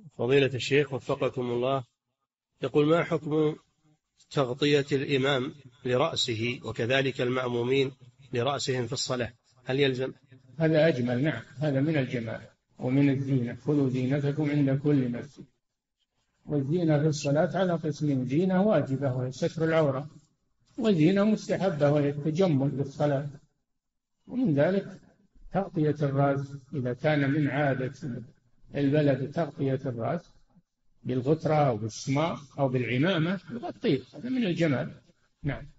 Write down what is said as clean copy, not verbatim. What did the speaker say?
فضيلة الشيخ وفقكم الله، يقول: ما حكم تغطية الإمام لرأسه وكذلك المأمومين لرأسهم في الصلاة؟ هل يلزم؟ هذا أجمل، نعم، هذا من الجمال ومن الزينة. خذوا زينتكم عند كل مسجد. والزينة في الصلاة على قسمين: زينة واجبة وهي ستر العورة، وزينة مستحبة وهي التجمل بالصلاة. ومن ذلك تغطية الرأس، إذا كان من عادة البلد تغطية الرأس بالغترة أو بالشماغ أو بالعمامة يغطيه، هذا من الجمال. نعم.